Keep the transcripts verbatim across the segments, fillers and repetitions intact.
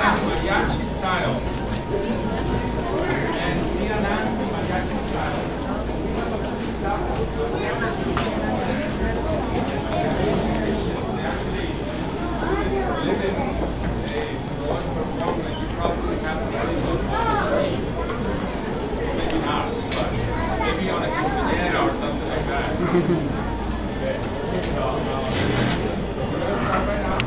like mariachi style. And Tia Nancy mariachi style. Musicians, they actually do this for a living. They go and perform, and you probably have somebody go to the maybe not, but maybe on a quinceañera or something like that. Okay. So, uh, we're going to start right now.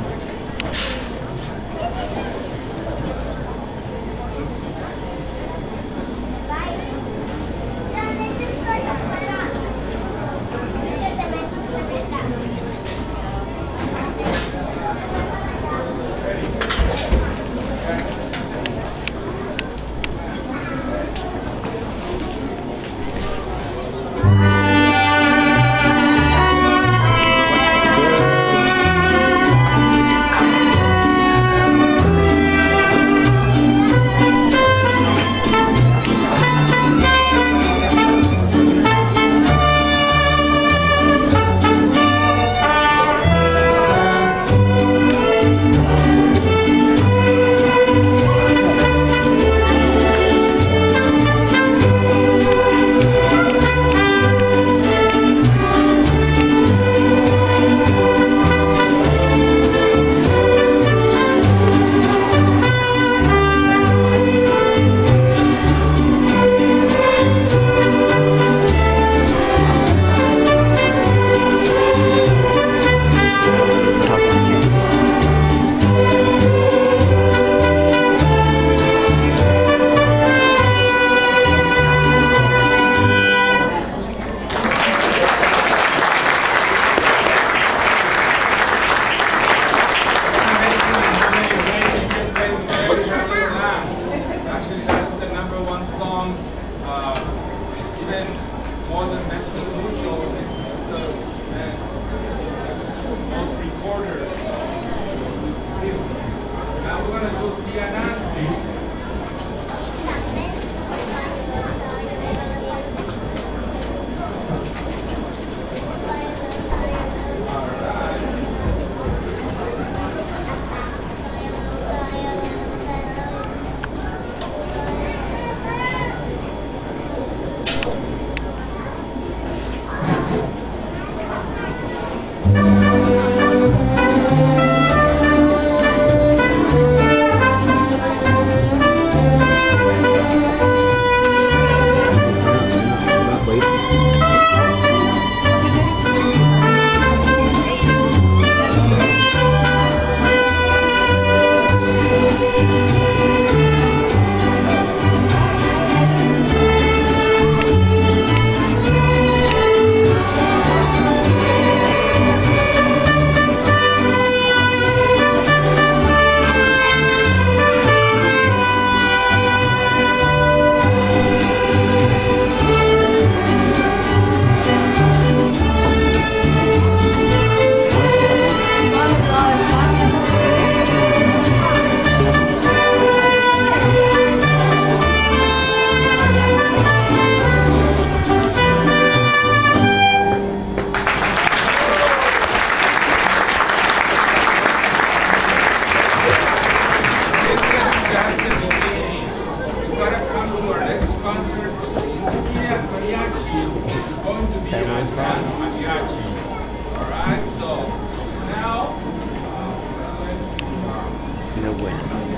No bueno.